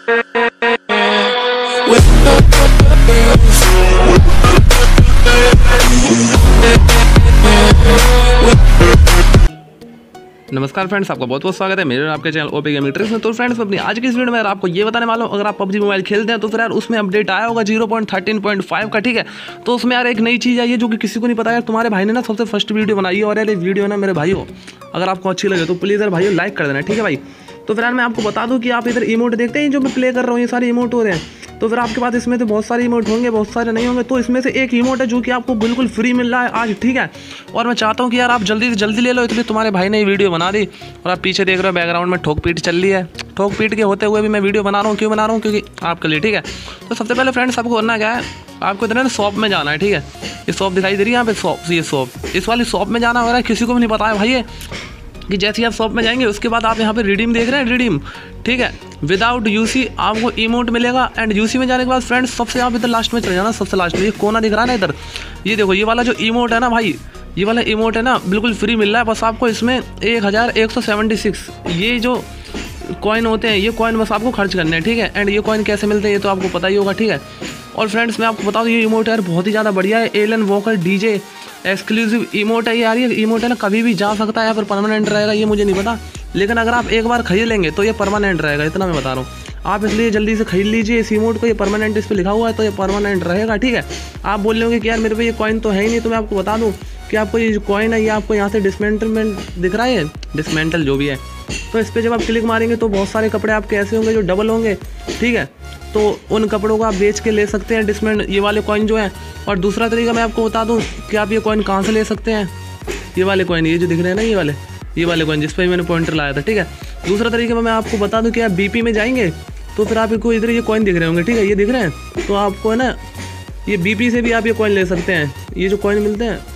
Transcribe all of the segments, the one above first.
नमस्कार फ्रेंड्स, आपका बहुत बहुत स्वागत है मेरे और आपके चैनल ओपी गेमिंग ट्रिक्स में। तो फ्रेंड्स, अपनी आज की इस वीडियो में आपको ये बताने वाला हूँ, अगर आप पबजी मोबाइल खेलते हैं तो फिर यार उसमें अपडेट आया होगा 0.13.5 का, ठीक है। तो उसमें यार एक नई चीज़ आई है जो कि किसी को नहीं पता। यार तुम्हारे भाई ने ना सबसे फर्स्ट वीडियो बनाई है, और यार ये वीडियो ना मेरे भाइयों अगर आपको अच्छी लगे तो प्लीज़ यार भाइयों लाइक कर देना, ठीक है भाई। तो फिर यार मैं आपको बता दूँ कि आप इधर इमोट देखते हैं जो मैं प्ले कर रहा हूँ, ये सारे इमोट हो रहे हैं। तो फिर आपके पास इसमें तो बहुत सारे इमोट होंगे, बहुत सारे नहीं होंगे। तो इसमें से एक इमोट है जो कि आपको बिल्कुल फ्री मिल रहा है आज, ठीक है। और मैं चाहता हूँ कि यार आप जल्दी से जल्दी ले लो, इसलिए तुम्हारे भाई ने ये वीडियो बना दी। और आप पीछे देख रहे हो बैकग्राउंड में ठोक पीट चल रही है। ठोक पीट के होते हुए भी मैं वीडियो बना रहा हूँ। क्यों बना रहा हूँ? क्योंकि आपके लिए, ठीक है। तो सबसे पहले फ्रेंड्स आपको करना क्या है, आपको इधर ना शॉप में जाना है, ठीक है। ये शॉप दिखाई दे रही है यहाँ पे, शॉप, ये शॉप, इस वाली शॉप में जाना हो रहा है। किसी को भी नहीं पता है भाई ये कि जैसे ही आप शॉप में जाएंगे उसके बाद आप यहाँ पे रिडीम देख रहे हैं, रिडीम, ठीक है। विदाउट यूसी आपको इमोट मिलेगा। एंड यूसी में जाने के बाद फ्रेंड्स सबसे आप इधर लास्ट में चले जाना, सबसे लास्ट में ये कोना दिख रहा है ना इधर, ये देखो, ये वाला जो इमोट है ना भाई, ये वाला इमोट है ना बिल्कुल फ्री मिल रहा है। बस आपको इसमें 1176 ये जो कॉइन होते हैं, ये कॉइन बस आपको खर्च करने हैं, ठीक है। एंड ये कॉइन कैसे मिलते हैं ये तो आपको पता ही होगा, ठीक है। और फ्रेंड्स मैं आपको बता दूँ ये इमोट यार बहुत ही ज़्यादा बढ़िया है। Alan Walker DJ exclusive emote है यार। ये इमोट है ना कभी भी जा सकता है, या फिर परमानेंट रहेगा ये मुझे नहीं पता, लेकिन अगर आप एक बार खरीद लेंगे तो ये परमानेंट रहेगा, इतना मैं बता रहा हूँ। आप इसलिए जल्दी से खरीद लीजिए इस इमोट को, ये परमानेंट इस पर लिखा हुआ है तो ये परमानेंट रहेगा, ठीक है। आप बोल रहे कि यार मेरे पे ये कॉइन तो है ही नहीं, तो मैं आपको बता दूँ कि आपको ये जो कॉइन है ये आपको यहाँ से डिसमेंटलमेंट दिख रहा है, डिसमेंटल जो भी है। तो इस पर जब आप क्लिक मारेंगे तो बहुत सारे कपड़े आपके ऐसे होंगे जो डबल होंगे, ठीक है। तो उन कपड़ों को आप बेच के ले सकते हैं डिसमेंट ये वाले कॉइन जो हैं। और दूसरा तरीका मैं आपको बता दूं कि आप ये कॉइन कहाँ से ले सकते हैं, ये वाले कॉइन, ये जो दिख रहे हैं ना, ये वाले कॉइन जिस पर मैंने पॉइंटर लाया था, ठीक है। दूसरा तरीका मैं आपको बता दूं कि आप बीपी में जाएंगे तो फिर आपको इधर ये कॉइन दिख रहे होंगे, ठीक है, ये दिख रहे हैं। तो आपको है ना ये बीपी से भी आप ये कॉइन ले सकते हैं। ये जो कॉइन मिलते हैं,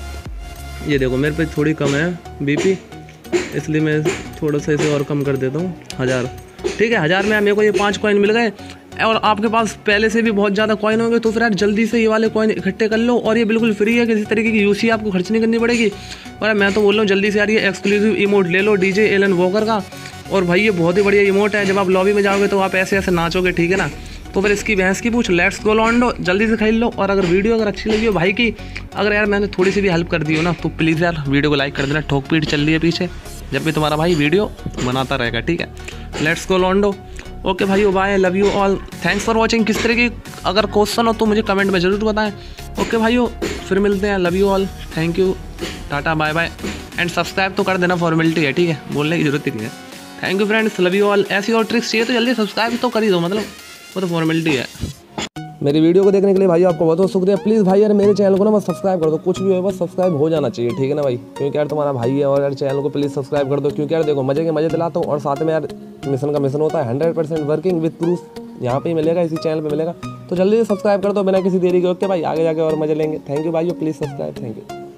ये देखो मेरे पे थोड़ी कम है बीपी, इसलिए मैं थोड़ा सा इसे और कम कर देता हूँ, 1000, ठीक है। 1000 में मेरे को ये 5 कॉइन मिल गए। और आपके पास पहले से भी बहुत ज़्यादा कॉइन होंगे तो फिर यार जल्दी से ये वाले कॉइन इकट्ठे कर लो। और ये बिल्कुल फ्री है, किसी तरीके की यूसी आपको खर्च नहीं करनी पड़ेगी। और मैं तो बोल रहा हूँ जल्दी से यार ये एक्सक्लूसिव इमोट ले लो डीजे एलन वॉकर का। और भाई ये बहुत ही बढ़िया इमोट है, जब आप लॉबी में जाओगे तो आप ऐसे ऐसे नाचोगे, ठीक है ना। तो फिर इसकी भैंस की पूछ, लेट्स गो लॉन्डो, जल्दी से खरीद लो। और अगर वीडियो अगर अच्छी लगी हो भाई की, अगर यार मैंने थोड़ी सी भी हेल्प कर दी हो ना, तो प्लीज़ यार वीडियो को लाइक कर देना। ठोक पीट चल रही है पीछे, जब भी तुम्हारा भाई वीडियो बनाता रहेगा, ठीक है। लेट्स गो लॉन्डो। ओके भाई, bye, love you all, thanks for watching. किस तरह की अगर क्वेश्चन हो तो मुझे कमेंट में ज़रूर बताएं। ओके भाइयों, फिर मिलते हैं, love you all, thank you, tata, bye bye. And subscribe तो कर देना, फॉर्मेलिटी है, ठीक है, बोलने की जरूरत ही नहीं है। Thank you friends, love you all. ऐसी और ट्रिक्स चाहिए तो जल्दी सब्सक्राइब तो कर ही दो, मतलब वो तो फॉर्मेलिटी है। मेरी वीडियो को देखने के लिए भाई आपको बहुत बहुत शुक्रिया। प्लीज़ भाई यार मेरे चैनल को ना बस सब्सक्राइब कर दो, कुछ भी हो बस सब्सक्राइब हो जाना चाहिए, ठीक है ना भाई, क्योंकि यार तुम्हारा भाई है। और यार चैनल को प्लीज़ सब्सक्राइब कर दो, क्योंकि यार देखो मजे के मजे दिलाता हूँ। और साथ में यार मिशन का मिशन होता है 100% वर्किंग विद प्रूफ, यहाँ पे ही मिलेगा, इसी चैनल पे मिलेगा। तो जल्दी से सब्सक्राइब कर दो बिना किसी देरी के। ओके भाई, आगे जाके और मजे लेंगे। थैंक यू भाई, प्लीज़ सब्सक्राइब, थैंक यू।